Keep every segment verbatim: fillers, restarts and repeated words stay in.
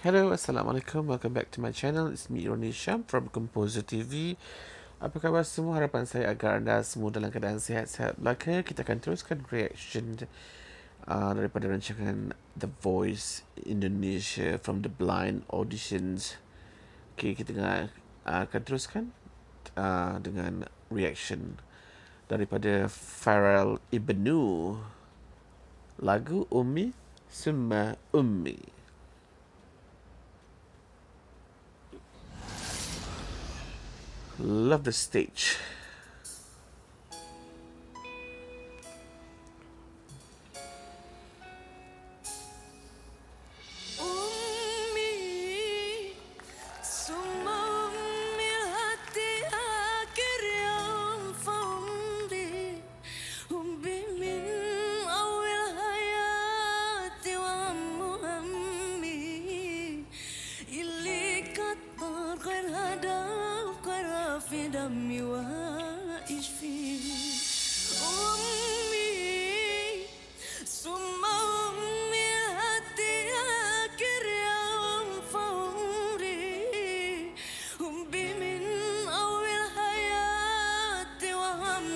Hello, Assalamualaikum. Welcome back to my channel. It's me, Ironi Syam from Composer T V. Apa khabar semua? Harapan saya agar anda semua dalam keadaan sihat-sihat belaka. Kita akan teruskan reaction uh, daripada rancangan The Voice Indonesia from the Blind Auditions. Okay, kita uh, akan teruskan uh, dengan reaction daripada Farel Ibnu. Lagu Ummi Summa Ummi. Love the stage. دمي وعيش فيه أمي ثم أمي هدي آخر يوم في عمري حبي من أول حياتي وهم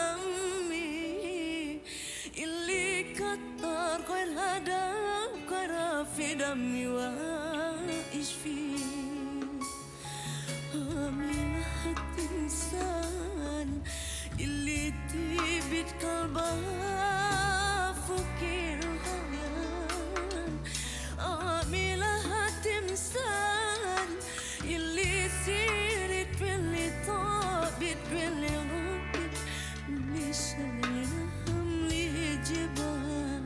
همي اللي كتر غير هدف كره في دمي وعيش فيه إنسان اللي تبت قلبها فكر الهيان عاملها تمثال اللي سيرت باللي طابت باللي غابت اللي شايلها اللي جبال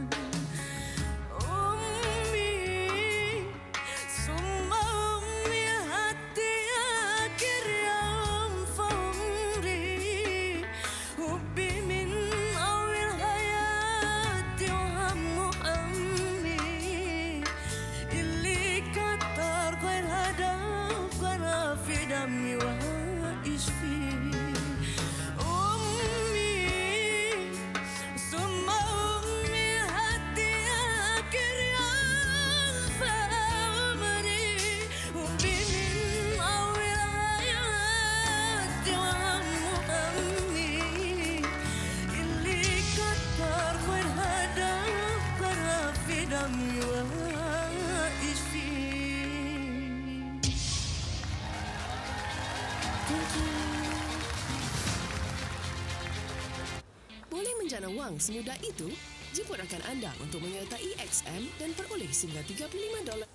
أمي ثم أمي هدي آخر يوم في عمري حبي من أول حياتي وهم همي اللي كتر غير هدف جرى في دمي وعيش فيه أمي ثم أمي هدي آخر يوم في عمري حبي من أول حياتي وهم همي اللي كتر غير هدف جرى في دمي وعيش فيه. Thank you. Boleh menjana wang semudah itu? Jemput rakan anda untuk menyertai X M dan peroleh sehingga tiga puluh lima dolar.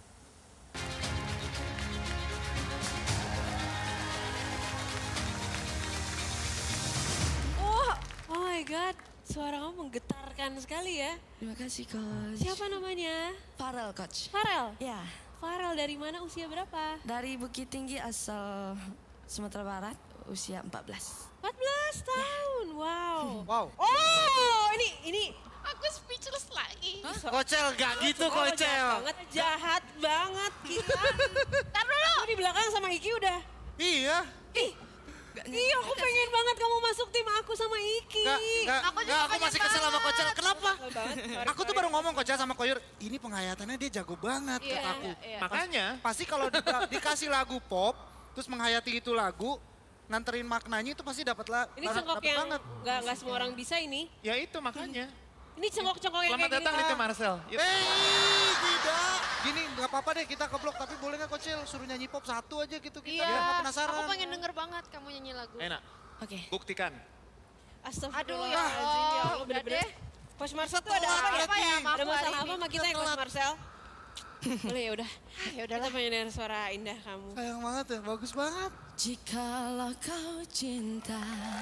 Oh, oh my god, suara kamu menggetarkan sekali ya. Terima kasih, Coach. Siapa namanya? Farel, Coach. Farel. Ya, Farel dari mana, usia berapa? dari Bukit Tinggi asal Sumatera Barat, usia empat belas. empat belas tahun, wow. Wow. Oh, ini, ini. Aku speechless lagi. Kocel gak gitu, Oh, Kocel. jahat banget, jahat banget kita. Ntar dulu. Aku di belakang sama Iki udah. Iya. Ih, iya aku pengen banget kamu masuk tim aku sama Iki. Gak, gak, Aku juga gak, aku pengen masih kesel sama banget. Kocel. Kenapa? Kesel banget, sorry, Aku tuh sorry. baru ngomong Kocel sama Koyur, ini penghayatannya dia jago banget Iya, kata aku. iya. Makanya pasti kalau di- dikasih lagu pop, terus menghayati itu lagu, nganterin maknanya itu pasti dapat lah. Ini cengkok dapet yang banget. nggak nggak semua orang bisa ini. Ya itu makanya. Ini cengkok-cengkok yang Selamat kayak gini. datang di Pak. tim Marcel. Yuk. Eh, tidak. Gini, nggak apa-apa deh kita ke blok, tapi boleh nggak Kocel suruh nyanyi pop satu aja gitu kita Iya, nggak penasaran. aku pengen denger banget kamu nyanyi lagu. Enak, Oke. buktikan. Astagfirullah. Aduh, ya Allah, Allah, udah bener-bener. deh. Coach Marcel tuh ada apa ya? Apa ya, maaf Ada masalah hari apa ini. sama kita ya, Coach Marcel? Boleh ya udah. Ya Kita udahlah. pengen denger suara indah kamu. Sayang banget ya, bagus banget. Jikalau kau cinta,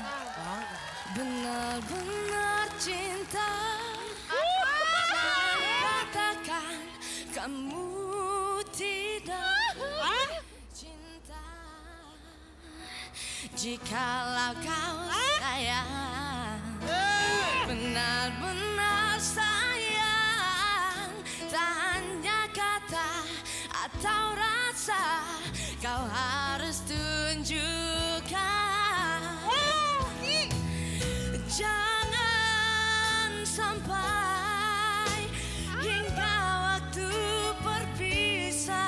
benar-benar cinta, jangan katakan kamu tidak cinta. Jikalau kau sayang, benar-benar sayang, tak hanya kata atau rasa, kau harus tunjukkan. Jangan sampai hingga waktu perpisahan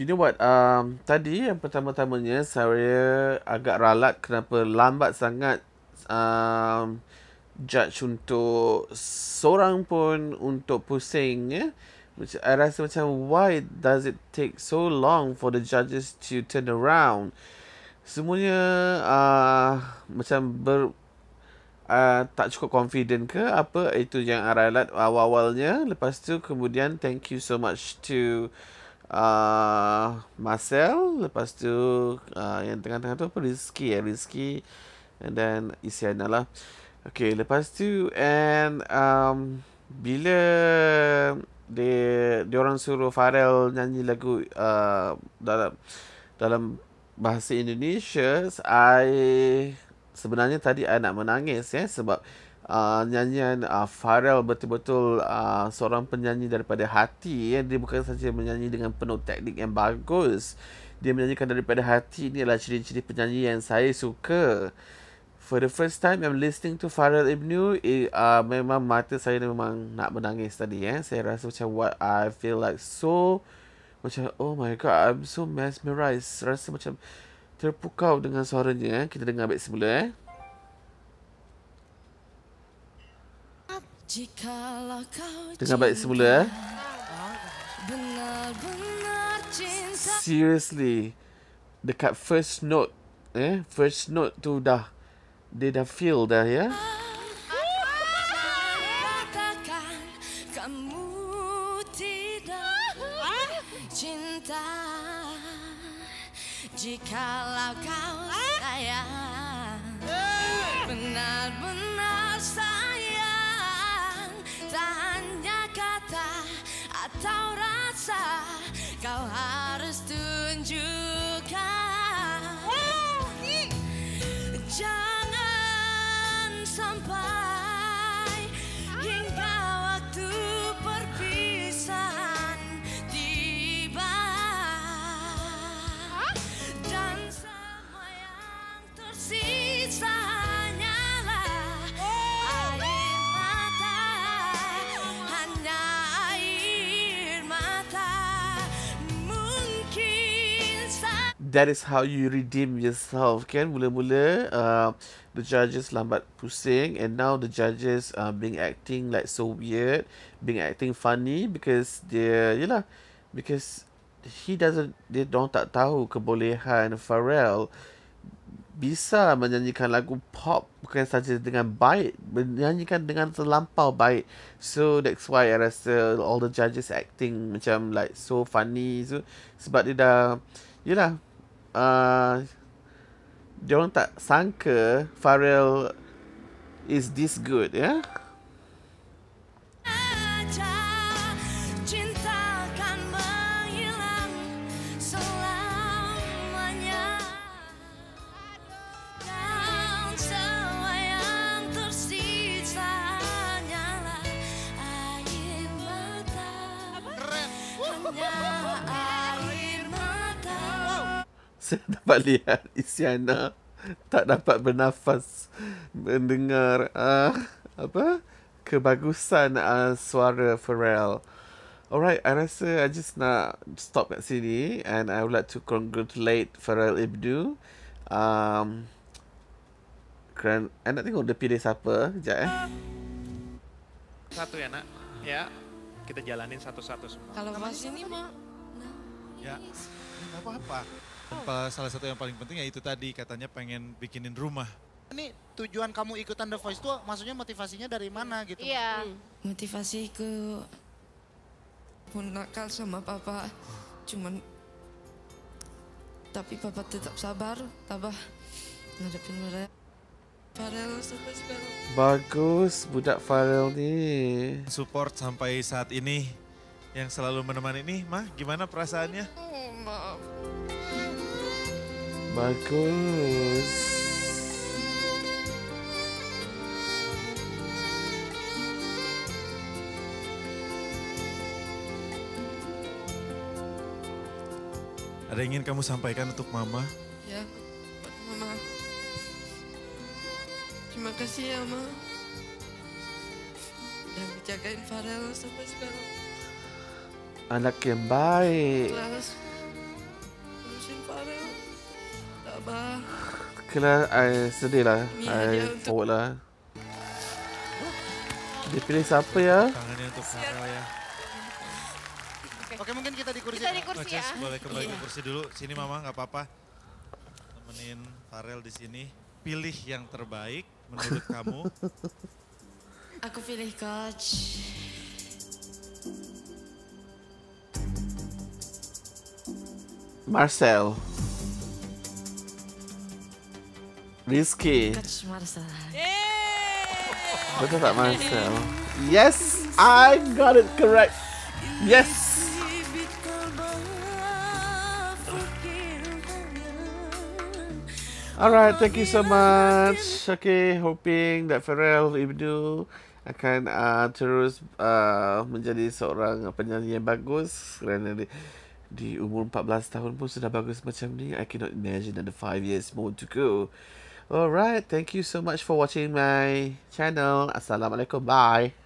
You know what? Um, tadi yang pertama-tamanya saya agak ralat kenapa lambat sangat um, judge untuk seorang pun untuk pusing. Ya? Macam, I rasa macam why does it take so long for the judges to turn around? Semuanya uh, macam ber uh, tak cukup confident ke apa, itu yang I ralat awal-awalnya. Lepas tu kemudian thank you so much to Uh, Marcel. Lepas tu uh, yang tengah-tengah tu apa, Rizky ya, Rizky, and then Isyana lah. Okay, lepas tu and um, bila dia dia orang suruh Pharrell nyanyi lagu uh, dalam dalam bahasa Indonesia, I sebenarnya tadi I nak menangis ya, sebab Uh, nyanyian uh, Pharrell betul-betul uh, seorang penyanyi daripada hati ya. Dia bukan saja menyanyi dengan penuh teknik yang bagus, dia menyanyikan daripada hati. Ini adalah ciri-ciri penyanyi yang saya suka. For the first time I'm listening to Pharrell Ibnu, eh, uh, memang mata saya memang nak menangis tadi ya. Saya rasa macam what I feel like so macam oh my god, I'm so mesmerized. Rasa macam terpukau dengan suaranya. Kita dengar baik semula eh. Jikalau kau Dengar baik semula eh. benar-benar cinta. Seriously, dekat first note eh, first note tu dah dia dah feel dah ya. Katakan kamu tidak cinta. Jikalau kau sayang, benar-benar sayang, tak hanya kata atau rasa, kau harus tunjukkan. Jangan sampai hingga waktu perpisahan tiba, dan semua yang tersisa hanyalah air mata, hanya air mata. Mungkin saja That is how you redeem yourself kan. Mula-mula uh, the judges lambat pusing, and now the judges uh, being acting like so weird, being acting funny because dia yalah, because he doesn't, dia dorang tak tahu kebolehan Pharrell bisa menyanyikan lagu pop bukan saja dengan baik, menyanyikan dengan terlampau baik. So that's why I rasa all the judges acting macam like so funny. So sebab dia dah yalah, uh, dia orang tak sangka Pharrell is this good ya. cinta akan menghilang selamanya, dan semua yang tersisa hanyalah air mata, hanya air mata. Saya dapat lihat Isyana tak dapat bernafas mendengar uh, apa kebagusan uh, suara Pharrell. Alright, I rasa I just nak stop kat sini, and I would like to congratulate Pharrell Ibnu. Um, kerana I nak tengok dia pilih siapa. Sekejap eh. Satu ya nak, ya kita jalanin satu-satu semua. Kalau pas ini mah Ya, nggak apa-apa. Apa, salah satu yang paling penting ya itu tadi, katanya pengen bikinin rumah. Ini tujuan kamu ikutan The Voice tuh maksudnya motivasinya dari mana gitu? Iya. Motivasiku pun nakal sama papa, cuman tapi papa tetap sabar, tabah ngadepin mereka. Pharrell sampai sekarang. Bagus budak Pharrell ni. Support sampai saat ini, yang selalu menemani ini, Mah, gimana perasaannya? Oh, maaf. Bagus. Ada yang ingin kamu sampaikan untuk Mama? Ya, buat mama. Terima kasih ya, Ma. Udah ngejagain Pharrell sampai sekarang. Anak yang baik. Kelas. Abah. Okay lah, I sedih lah. Ini I hadiah untuk- forward lah. Dia pilih siapa ya? Tangannya untuk Farel ya. Oke, mungkin kita di kursi. Kita di kursi Maces, ya. boleh kembali Iya. ke kursi dulu. Sini Mama, nggak apa-apa. Temenin Farel di sini. Pilih yang terbaik menurut kamu. Aku pilih coach. Marcel. Rizky. Coach Marcel. Betul tak Marcel? Yes, I got it correct. Yes. Alright, thank you so much. Okay, hoping that Pharrell Ibnu akan uh, terus uh, menjadi seorang penyanyi yang bagus kerana di, di umur empat belas tahun pun sudah bagus macam ni. I cannot imagine another five years more to go. Alright, thank you so much for watching my channel. Assalamualaikum, bye.